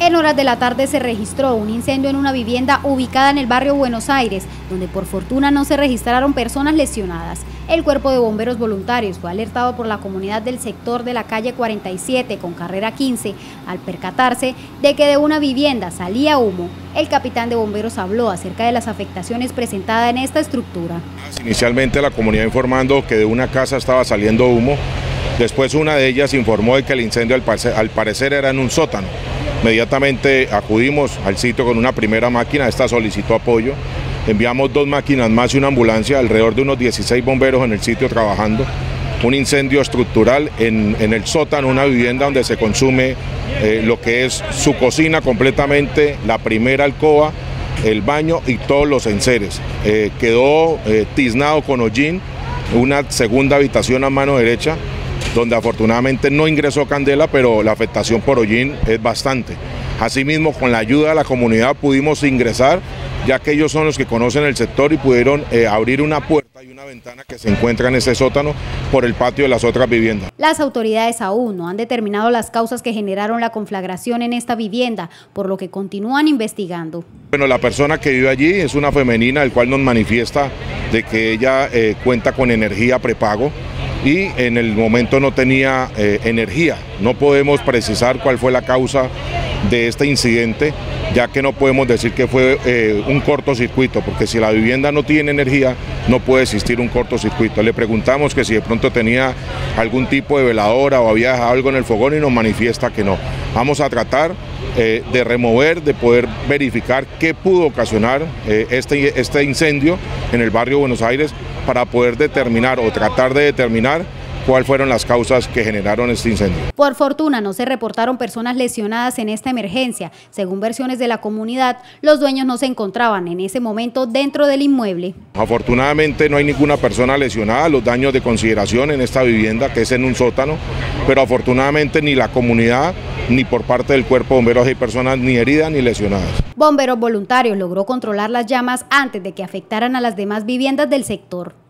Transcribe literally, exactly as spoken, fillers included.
En horas de la tarde se registró un incendio en una vivienda ubicada en el barrio Buenos Aires, donde por fortuna no se registraron personas lesionadas. El Cuerpo de Bomberos Voluntarios fue alertado por la comunidad del sector de la calle cuarenta y siete con carrera quince al percatarse de que de una vivienda salía humo. El capitán de bomberos habló acerca de las afectaciones presentadas en esta estructura. Inicialmente la comunidad informando que de una casa estaba saliendo humo. Después una de ellas informó de que el incendio al parecer, al parecer era en un sótano. Inmediatamente acudimos al sitio con una primera máquina, esta solicitó apoyo. Enviamos dos máquinas más y una ambulancia, alrededor de unos dieciséis bomberos en el sitio trabajando. Un incendio estructural en, en el sótano, una vivienda donde se consume eh, lo que es su cocina completamente, la primera alcoba, el baño y todos los enseres. Eh, quedó eh, tiznado con hollín, una segunda habitación a mano derecha, donde afortunadamente no ingresó candela, pero la afectación por hollín es bastante. Asimismo, con la ayuda de la comunidad pudimos ingresar, ya que ellos son los que conocen el sector y pudieron eh, abrir una puerta y una ventana que se encuentra en ese sótano por el patio de las otras viviendas. Las autoridades aún no han determinado las causas que generaron la conflagración en esta vivienda, por lo que continúan investigando. Bueno, la persona que vive allí es una femenina, el cual nos manifiesta de que ella eh, cuenta con energía prepago y en el momento no tenía eh, energía. No podemos precisar cuál fue la causa de este incidente, ya que no podemos decir que fue eh, un cortocircuito, porque si la vivienda no tiene energía, no puede existir un cortocircuito. Le preguntamos que si de pronto tenía algún tipo de veladora o había dejado algo en el fogón y nos manifiesta que no. Vamos a tratar eh, de remover, de poder verificar qué pudo ocasionar eh, este, este incendio en el barrio Buenos Aires para poder determinar o tratar de determinar cuáles fueron las causas que generaron este incendio. Por fortuna no se reportaron personas lesionadas en esta emergencia. Según versiones de la comunidad, los dueños no se encontraban en ese momento dentro del inmueble. Afortunadamente no hay ninguna persona lesionada, los daños de consideración en esta vivienda que es en un sótano, pero afortunadamente ni la comunidad ni por parte del cuerpo de bomberos hay personas ni heridas ni lesionadas. Bomberos Voluntarios logró controlar las llamas antes de que afectaran a las demás viviendas del sector.